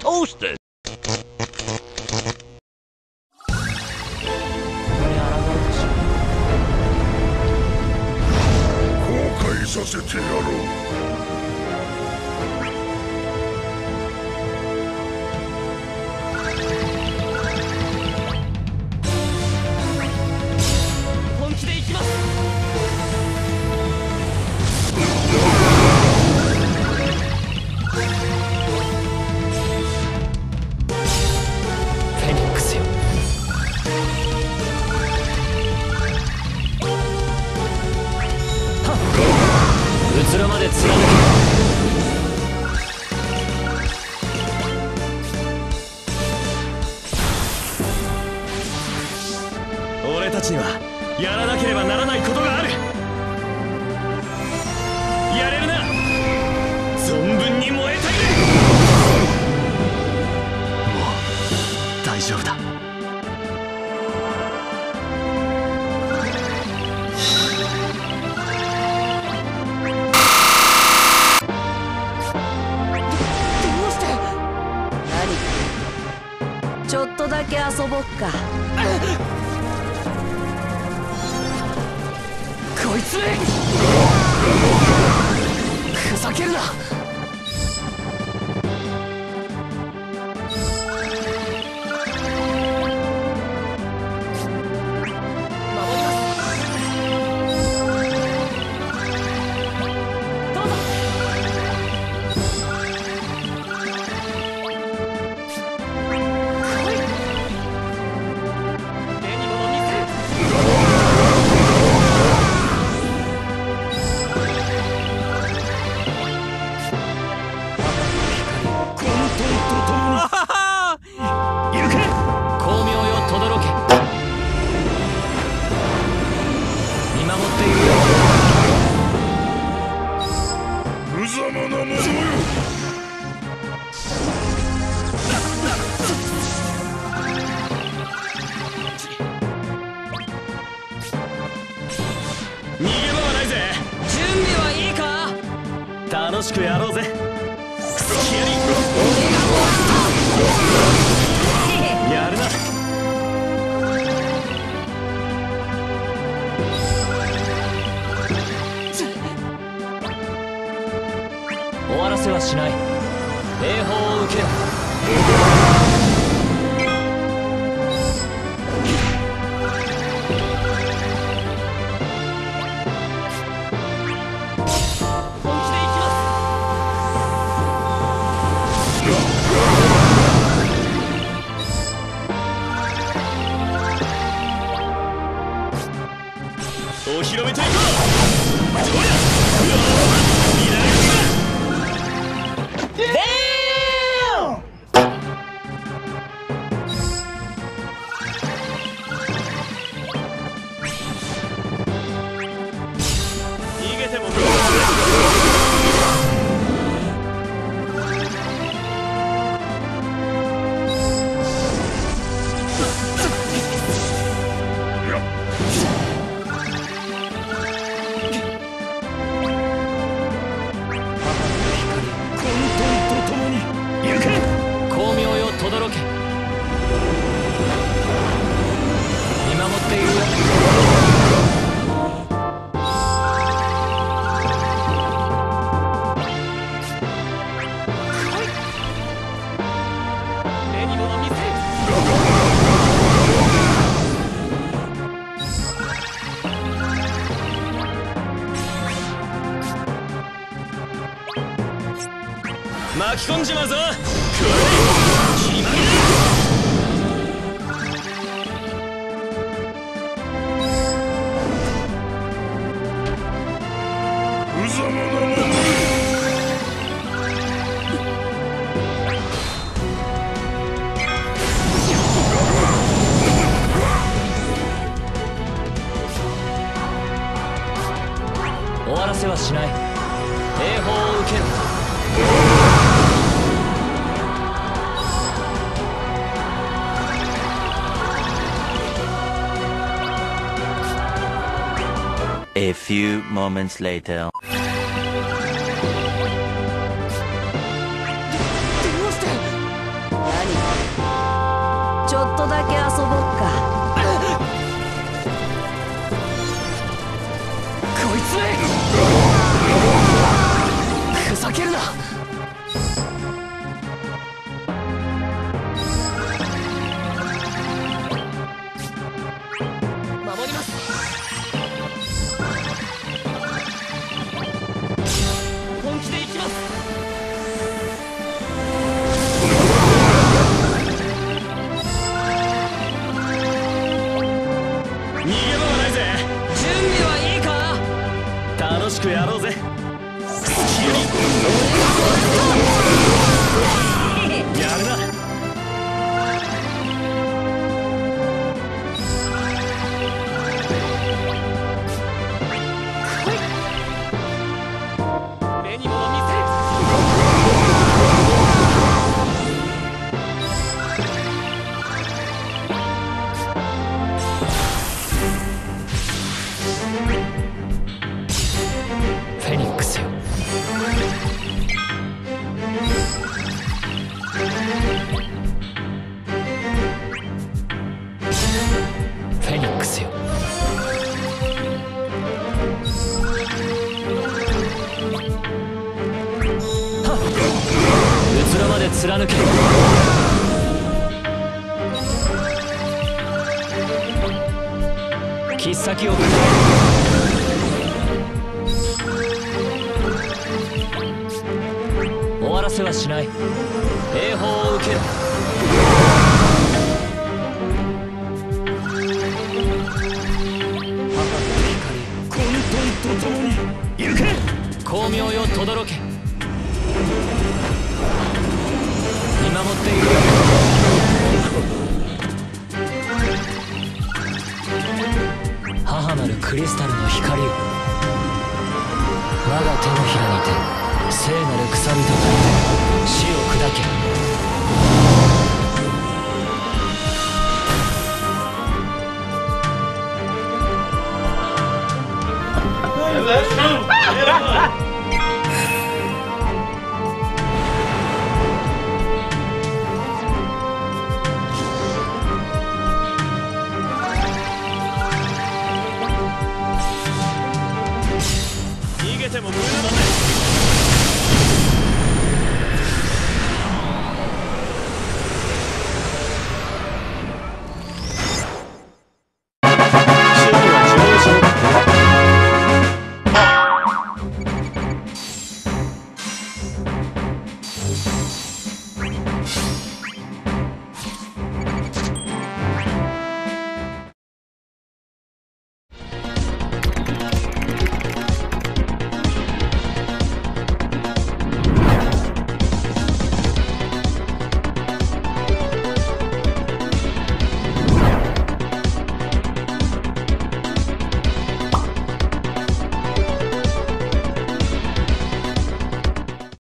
toasted. させてやろう。 本気で行きます。フェニックスよ。うつろまで貫け。俺たちにはやらなければならないことがある。やれるな。存分に燃えたぎれ。もう大丈夫だ。 ちょっとだけ遊ぼっか。 こいつめふざけるな。楽しくやろうぜ。やるな。終わらせはしない。兵法を受けろ。お披露目といこう。どうや。逃げても巻き込んじまうぞ。決まりだ。 無様なもの。 終わらせはしない。兵法を受けろ。 A few moments later. どうしてとだけ遊ぼっか。 こいつめふざけるな。守ります。本気で行きます。逃げ場はないぜ。準備はいいか。楽しくやろうぜ。やるな。目にもの見せる。フェニックスよ。フェニックスよ。はっ、うつろまで貫け。切っ先をくれ。終わらせはしない。兵法を受けろ。母の光、混沌と共に行け。光明よ轟け。見守っているよ。母なるクリスタルの光を。我が手のひらにて聖なる鎖となって死を砕け。